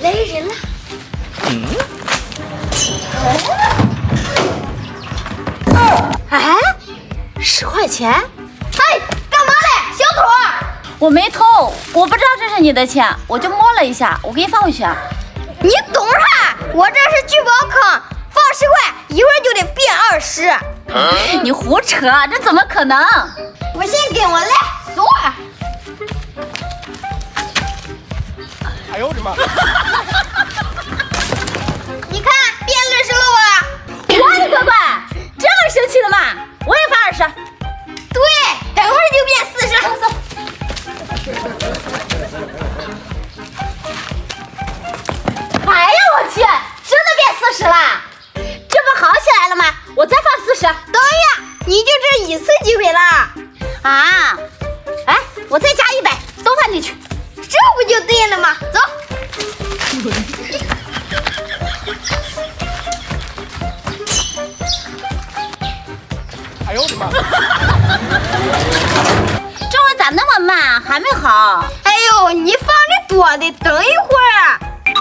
来人了。哎，10块钱。哎，干嘛嘞，小偷？ 我没偷，我不知道这是你的钱，我就摸了一下，我给你放回去。 你懂啥？我这是聚宝坑，放10块，一会儿就得变20。 你胡扯，这怎么可能？ 不信跟我来，走啊！ 哎呦我的妈！ 你看变20了吧？ 我的乖乖，这么生气的吗？我也发20。 对，等会儿就变40。 走。哎呀，我去，真的变40了，这不好起来了吗？我再放40。 等一下，你就这一次机会了啊！哎，我再加100，都放进去， 这不就对了吗？走。 哎呦我的妈！ 这会咋那么慢，还没好？ 哎呦，你放的多的，等一会儿。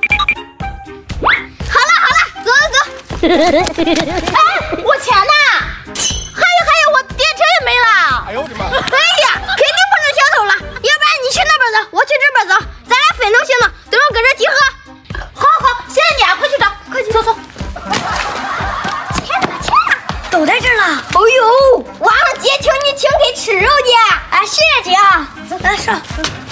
好了，走。 哎，我钱呢？还有，我电车也没了。 哎呦我的妈！ 哎呀，肯定不是小偷了，要不然你去那边走，我去这边走，咱俩分头行动，等会搁这集合。 好，谢谢你啊，快去找，快去，走。 钱呢？都在这儿了。哎呦，晚上姐请你请客吃肉去。哎，谢谢姐啊。走，咱上。